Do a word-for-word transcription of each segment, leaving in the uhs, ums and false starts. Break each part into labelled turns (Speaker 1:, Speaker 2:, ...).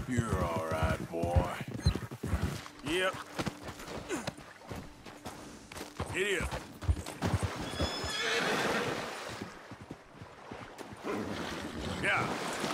Speaker 1: You're all right, boy. Yep. Giddy up. Yeah.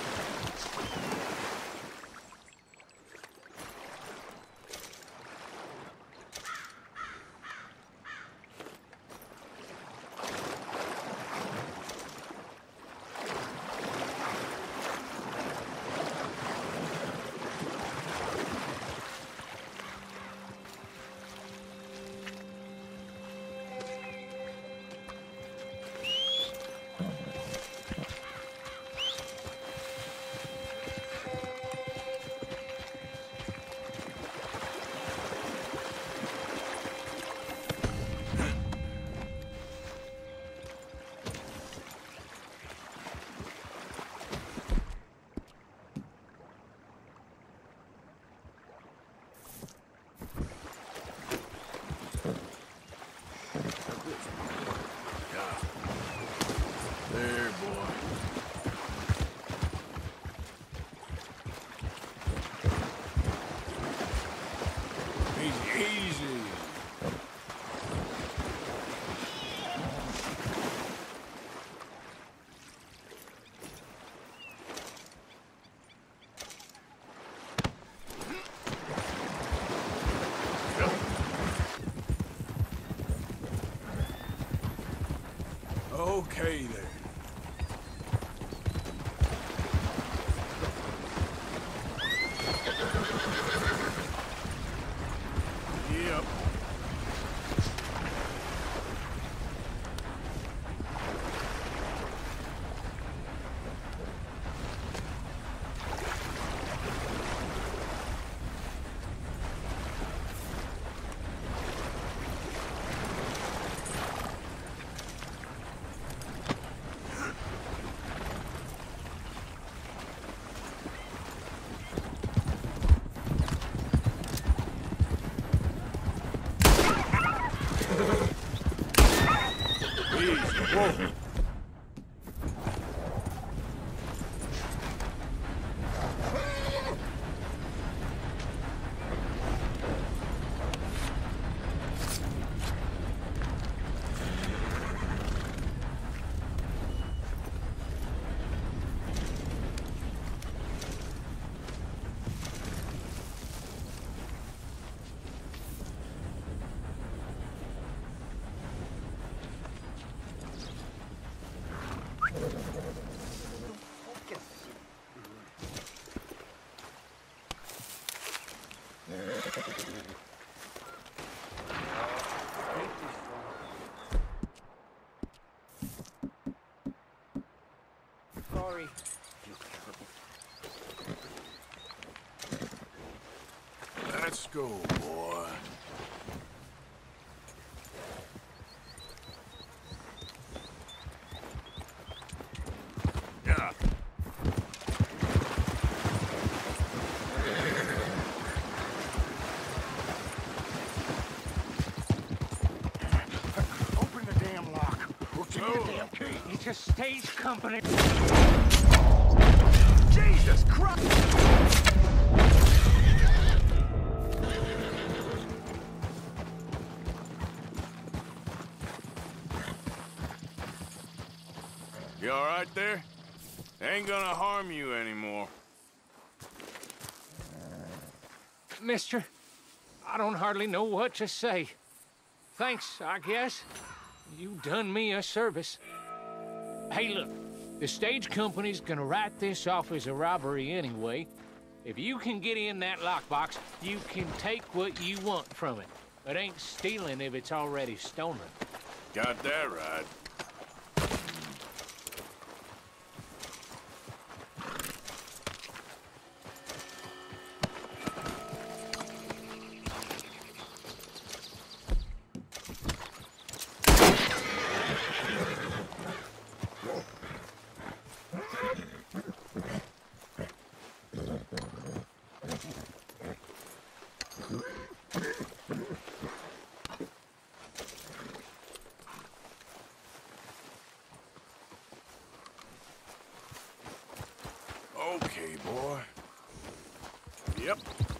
Speaker 1: There, boy. Easy, easy. Okay, there. Yep. Easy. Whoa.
Speaker 2: Sorry.
Speaker 1: Let's go, boy. Yeah.
Speaker 3: Open the damn lock. Or give me the damn key.
Speaker 2: It's a stage company.
Speaker 3: Jesus Christ!
Speaker 1: You all right there? Ain't gonna harm you anymore.
Speaker 2: Mister, I don't hardly know what to say. Thanks, I guess. You done me a service. Hey, look. The stage company's gonna write this off as a robbery anyway. If you can get in that lockbox, you can take what you want from it. It ain't stealing if it's already stolen.
Speaker 1: Got that right. Okay, boy. Yep.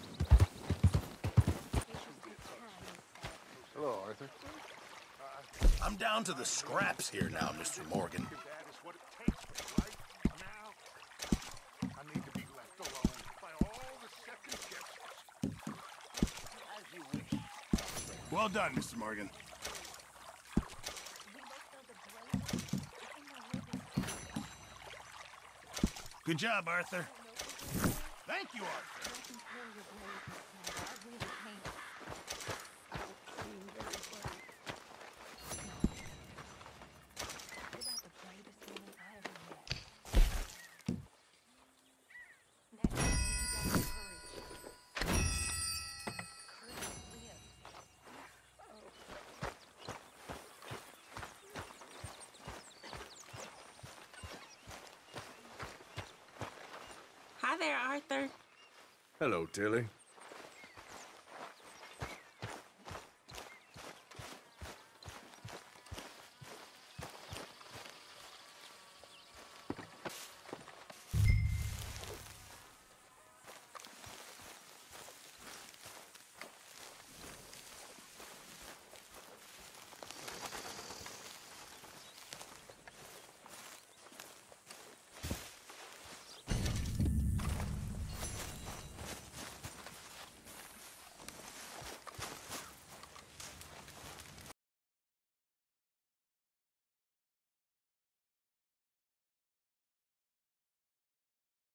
Speaker 4: Hello, Arthur.
Speaker 5: I'm down to the scraps here now, Mister Morgan.
Speaker 3: That is what it takes, right? Now, I need to be left alone by all the second guesses. As you wish.
Speaker 5: Well done, Mister Morgan. Good job, Arthur. Thank you, Arthur.
Speaker 6: Hi there, Arthur.
Speaker 1: Hello, Tilly.